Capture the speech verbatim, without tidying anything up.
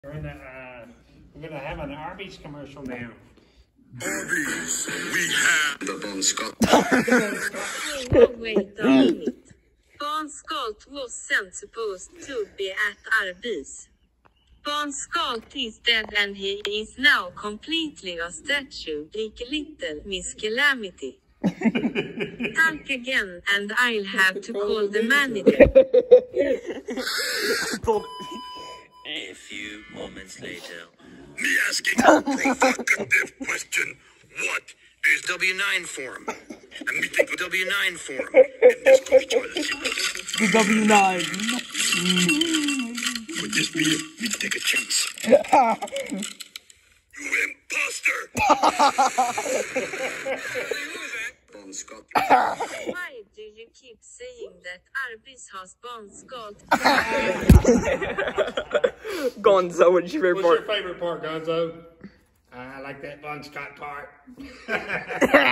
We're gonna uh, we're gonna have an Arby's commercial now. Arby's, we have the Bonskott. Oh, wait a minute. Bonskott was sent supposed to be at Arby's. Bonskott is dead and he is now completely a statue, like little Miss Calamity. Talk again and I'll have to call the manager. A few moments later. Me asking a provocative question. What is W nine form? And me think of W nine form in this cultural sequence. The W nine. Could this be it? We take a chance. You imposter! Why do you keep saying that Arby's has Bonskott? Gonzo, what's your favorite What's part? your favorite part, Gonzo? I like that Bonskott part.